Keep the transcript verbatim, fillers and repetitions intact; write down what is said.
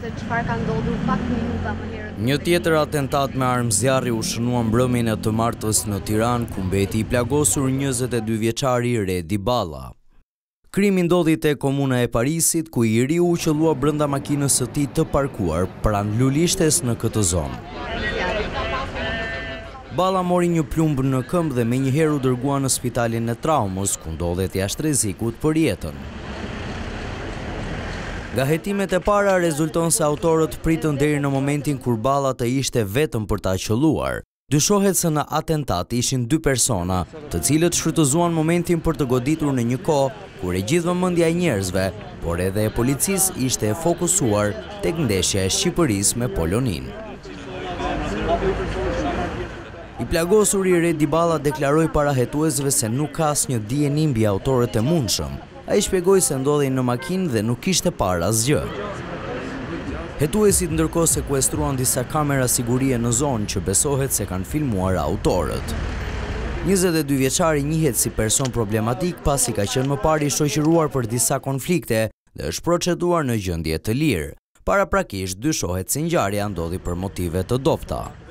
se çfarë ka ndodhur pak minuta më herët. Një tjetër atentat me armë zjarri u shënua mbrëmjen e të martës në Tiranë, ku mbeti i plagosur njëzet e dy vjeçari Redi Balla. Krimi ndodhi te Komuna e Parisit, ku i riu u qellua brenda makinës së tij të parkuar pranë lulishtes në këtë zonë. Balla mori një plumb në këmbë dhe menjëherë u dërgua në spitalin e traumës, ku ndodhet jashtë rrezikut për jetën. Nga hetimet e para rezulton se autorët pritën deri në momentin kur Balla të ishte vetëm për ta qelluar. Dyshohet se në atentat ishin dy persona, të cilët shfrytëzuan momentin për të goditur në një kohë kur e gjithë vëmendja e njerëzve, por edhe e policisë ishte e fokusuar tek ndeshja e Shqipërisë me Poloninë. I plagosuri Redi Balla deklaroi para hetuesve se nuk ka asnjë dijeni mbi autorët e mundshëm. Ai shpjegoi se ndodhej në makinë dhe nuk kishte parë asgjë. Hetuesit ndërkohë sekuestruan disa kamera sigurie në zonë që besohet se kanë filmuar autorët. njëzet e dy vjeçari njihet si person problematik pasi ka qenë më parë i shoqëruar për disa konflikte dhe është proceduar në gjendje të lirë. Paraprakisht dyshohet se ngjarja ndodhi për motive të dobta.